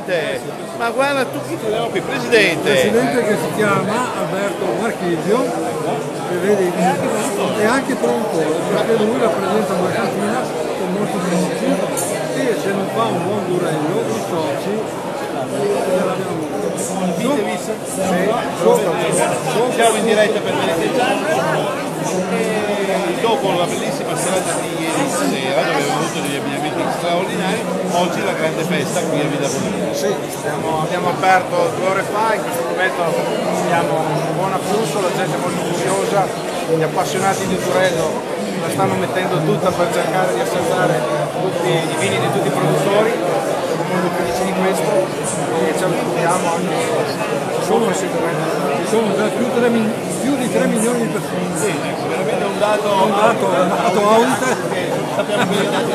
Presidente, ma guarda tu chi troviamo qui, Presidente. Presidente che si chiama Alberto Marchisio, e vedi, è anche produttore, perché lui rappresenta una cantina con molti soci e se non fa un buon durello i soci gliel'abbiamo Siamo in diretta per Venezia e dopo la bellissima serata di ieri sera dove abbiamo avuto degli abbigliamenti straordinari, oggi la grande festa qui a Villa Bonita. Sì, abbiamo aperto 2 ore fa, in questo momento abbiamo un buon afflusso, la gente è molto curiosa, gli appassionati di Durello la stanno mettendo tutta per cercare di assaggiare tutti i vini di tutti i produttori, siamo molto felici di questo e ci auguriamo anche sono già più di 3 milioni di persone. Sì, ecco, veramente un dato audita. Sappiamo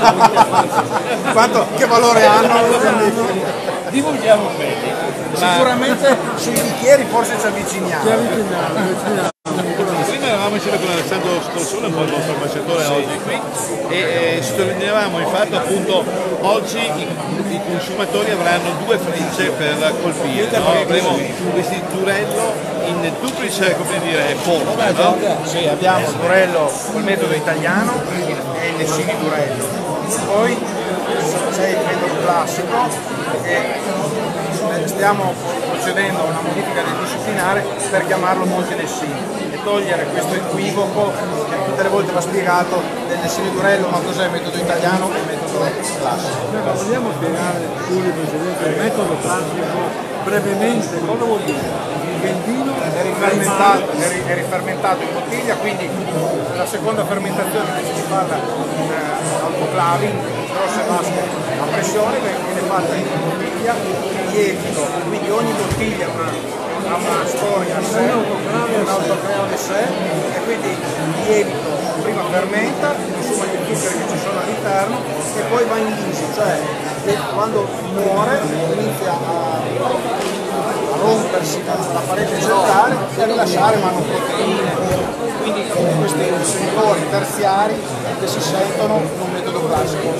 bene che valore hanno. Divulghiamo bene. Sicuramente sui bicchieri forse ci avviciniamo. Prima eravamo insieme con Alessandro Scorsone, un po' il nostro ambasciatore oggi qui, e sottolineavamo il fatto appunto oggi i consumatori avranno 2 frecce per colpire, no? Avremo questi Durello in duplice, come dire, forma, no? Sì, abbiamo il Durello col metodo italiano e il Nessini Durello. Poi c'è il metodo classico che stiamo procedendo a una modifica del disciplinare per chiamarlo Monte Nessini e togliere questo equivoco che tutte le volte va spiegato del Nessini Durello, ma cos'è il metodo italiano e il metodo classico. Vogliamo spiegare, Presidente, il metodo classico brevemente, cosa vuol dire? Il vino è rifermentato in bottiglia, quindi la seconda fermentazione invece di farla in autoclavi, in grosse vasche a pressione, viene fatta in bottiglia, lievito, quindi ogni bottiglia ha una storia a sé, un autoclave a sé, e quindi il lievito prima fermenta, consuma gli zuccheri che ci sono all'interno e poi va in lisi, cioè quando muore inizia a rompersi la parete centrale e a rilasciare manoproteine, quindi questi settori terziari che si sentono in un metodo classico.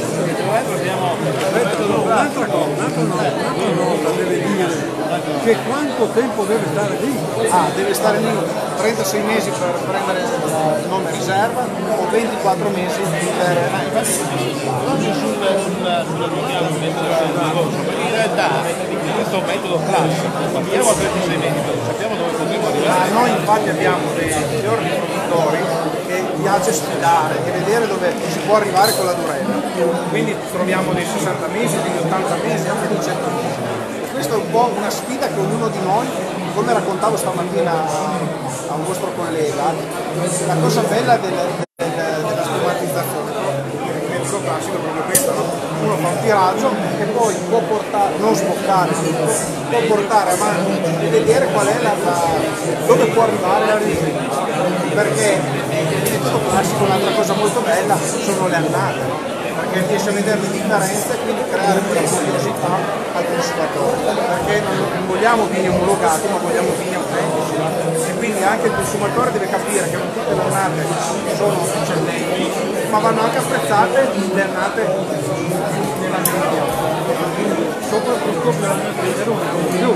Un'altra nota deve dire che quanto tempo deve stare lì? Deve stare lì 36 mesi per prendere il nome riserva o 24 mesi per... Oggi sulla linea del metodo in realtà questo è un metodo classico, partiamo a 36 mesi, sappiamo dove potremo arrivare. Noi infatti abbiamo dei fiori di produttori che piace sfidare e vedere dove si può arrivare con la Durella, quindi troviamo dei 60 mesi, degli 80 mesi, anche dei 100 mesi. Questa è un po' una sfida che ognuno di noi, come raccontavo stamattina a un vostro collega, la cosa bella della stigmatizzazione del metodo classico è proprio questa, no? Uno fa un tiraggio e poi può portare, non sboccare, può portare avanti e vedere qual è dove può arrivare la ricerca, perché il metodo classico un'altra cosa molto bella sono le annate, no? Perché riesce a vedere le differenze e quindi creare quella curiosità al consumatore, perché non vogliamo vini omologati ma vogliamo vini autentici e quindi anche il consumatore deve capire che non tutte le annate sono eccellenti, ma vanno anche apprezzate le annate nella media, Soprattutto per vedere un po' più.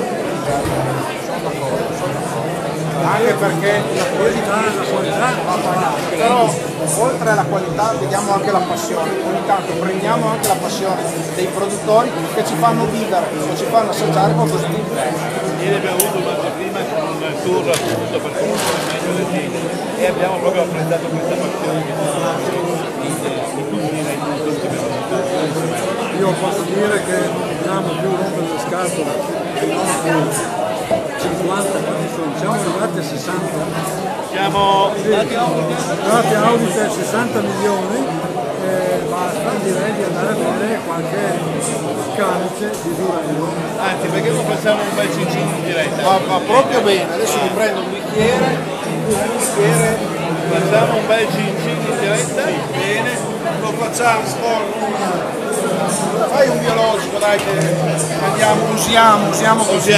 anche perché la qualità va pagata, però oltre alla qualità vediamo anche la passione, ogni tanto prendiamo anche la passione dei produttori che ci fanno vivere o ci fanno assaggiare qualcosa di diverso. Ieri abbiamo avuto un'anteprima con un tour appunto per conoscere meglio le aziende e abbiamo proprio apprezzato questa passione che ci sono in tutti i produttori. Io posso dire che non dobbiamo più rompere le scatole ai nostri 50, quanti sono? Siamo arrivati a 60. Siamo Arrivati a audita 60 milioni, basta, direi di andare a vedere qualche camice di Durello. anzi perché non facciamo un bel cincino in diretta? Va proprio bene, adesso mi prendo un bicchiere, Facciamo un bel cincino in diretta? bene, lo facciamo con fai un biologico, dai, che andiamo, usiamo così.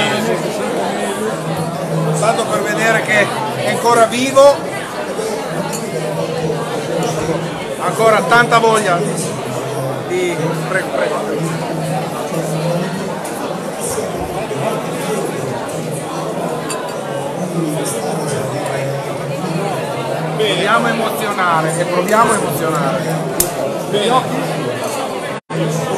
Tanto per vedere che è ancora vivo, ancora tanta voglia di... Prego. Proviamo a emozionare e proviamo a emozionare. Bene.